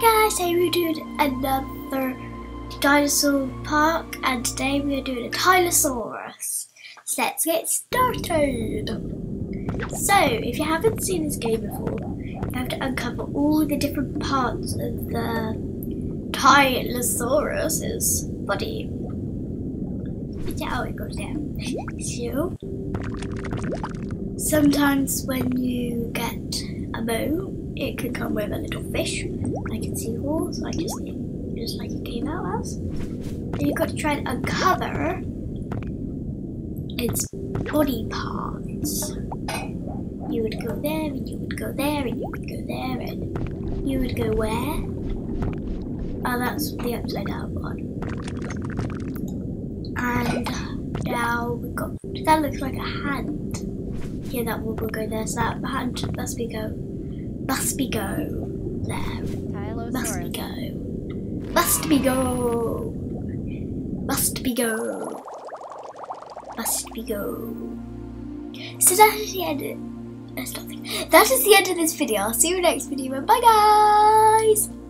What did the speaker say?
Guys, today we're doing another dinosaur park, and today we're doing a Tylosaurus. So let's get started. So, if you haven't seen this game before, you have to uncover all the different parts of the Tylosaurus's body. Yeah, it goes there. So, sometimes when you get a bone, it can come with a little fish, like a seahorse, like just like it came out as. And you've got to try and uncover its body parts. You would go there, and you would go there, and you would go there, and you would go where? Oh, that's the upside down one. And now we've got, that looks like a hand. Yeah, that one will go there, so that hand must be go there. Tylosaurus. Must be go. So that is the end of, that is the end of this video. I'll see you next video, and bye guys!